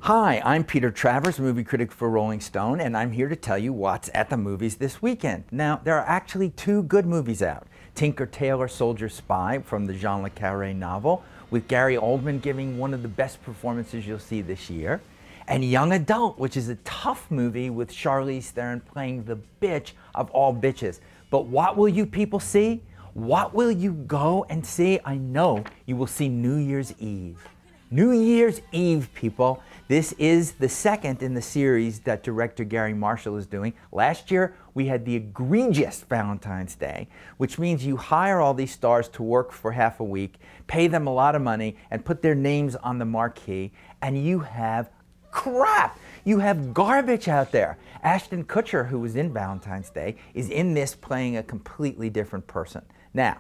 Hi, I'm Peter Travers, movie critic for Rolling Stone, and I'm here to tell you what's at the movies this weekend. Now, there are actually two good movies out. Tinker Tailor Soldier Spy from the Jean le Carré novel, with Gary Oldman giving one of the best performances you'll see this year. And Young Adult, which is a tough movie with Charlize Theron playing the bitch of all bitches. But what will you people see? What will you go and see? I know you will see New Year's Eve. New Year's Eve, people. This is the second in the series that director Gary Marshall is doing. Last year, we had the egregious Valentine's Day, which means you hire all these stars to work for half a week, pay them a lot of money, and put their names on the marquee, and you have crap. You have garbage out there. Ashton Kutcher, who was in Valentine's Day, is in this playing a completely different person. Now,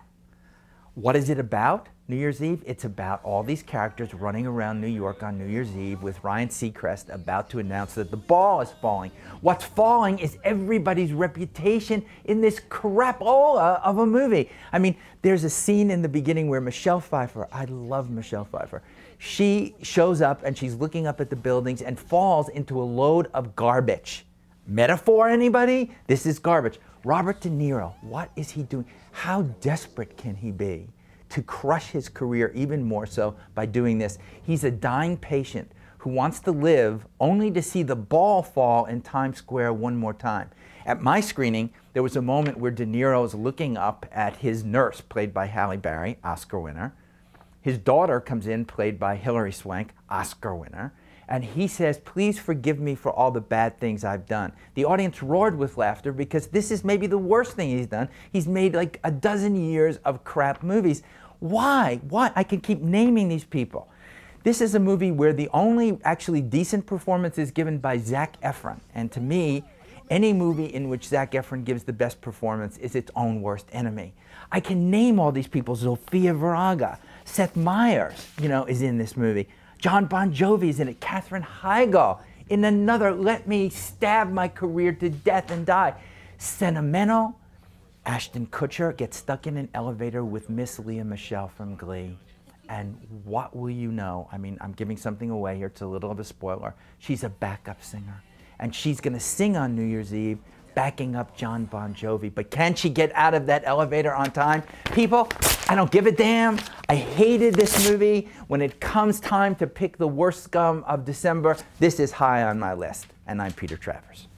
what is it about? New Year's Eve? It's about all these characters running around New York on New Year's Eve with Ryan Seacrest about to announce that the ball is falling. What's falling is everybody's reputation in this crapola of a movie. I mean, there's a scene in the beginning where Michelle Pfeiffer, I love Michelle Pfeiffer, she shows up and she's looking up at the buildings and falls into a load of garbage. Metaphor, anybody? This is garbage. Robert De Niro, what is he doing? How desperate can he be to crush his career even more so by doing this? He's a dying patient who wants to live only to see the ball fall in Times Square one more time. At my screening, there was a moment where De Niro is looking up at his nurse, played by Halle Berry, Oscar winner. His daughter comes in, played by Hilary Swank, Oscar winner. And he says, "Please forgive me for all the bad things I've done." The audience roared with laughter because this is maybe the worst thing he's done. He's made like a dozen years of crap movies. Why? Why? I can keep naming these people. This is a movie where the only actually decent performance is given by Zac Efron. And to me, any movie in which Zac Efron gives the best performance is its own worst enemy. I can name all these people. Sofia Vergara, Seth Meyers, is in this movie. John Bon Jovi's in it. Katherine Heigl in another let me stab my career to death and die. Sentimental. Ashton Kutcher gets stuck in an elevator with Miss Lea Michele from Glee. And what will you know? I mean, I'm giving something away here. It's a little of a spoiler. She's a backup singer. And she's going to sing on New Year's Eve, backing up John Bon Jovi. But can she get out of that elevator on time? People, I don't give a damn. I hated this movie. When it comes time to pick the worst scum of December, this is high on my list. And I'm Peter Travers.